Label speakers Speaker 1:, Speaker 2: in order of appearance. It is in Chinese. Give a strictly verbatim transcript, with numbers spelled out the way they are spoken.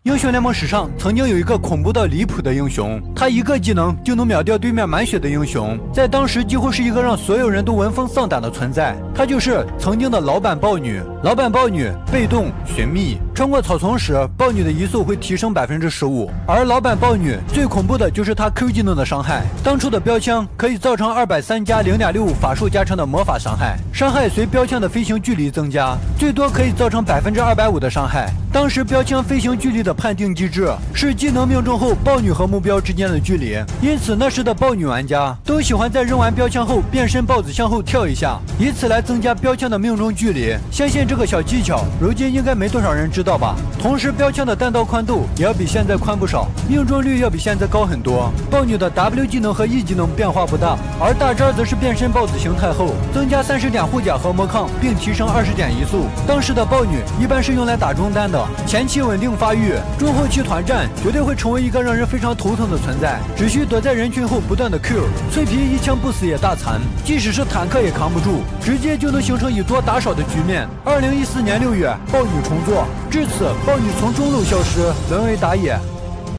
Speaker 1: 英雄联盟史上曾经有一个恐怖到离谱的英雄，他一个技能就能秒掉对面满血的英雄，在当时几乎是一个让所有人都闻风丧胆的存在。他就是曾经的老板豹女。老板豹女被动寻觅，穿过草丛时，豹女的移速会提升百分之十五。而老板豹女最恐怖的就是她 Q 技能的伤害，当初的标枪可以造成二百三加零点六五法术加成的魔法伤害，伤害随标枪的飞行距离增加，最多可以造成百分之二百五的伤害。当时标枪飞行距离的判定机制是技能命中后豹女和目标之间的距离，因此那时的豹女玩家都喜欢在扔完标枪后变身豹子向后跳一下，以此来增加标枪的命中距离。相信这个小技巧如今应该没多少人知道吧。同时标枪的弹道宽度也要比现在宽不少，命中率要比现在高很多。豹女的 W 技能和 E 技能变化不大，而大招则是变身豹子形态后增加三十点护甲和魔抗，并提升二十点移速。当时的豹女一般是用来打中单的，前期稳定发育，中后期团战绝对会成为一个让人非常头疼的存在，只需躲在人群后不断的 Q， 脆皮一枪不死也大残，即使是坦克也扛不住，直接就能形成以多打少的局面。二零一四年六月，豹女重做，至此豹女从中路消失，沦为打野。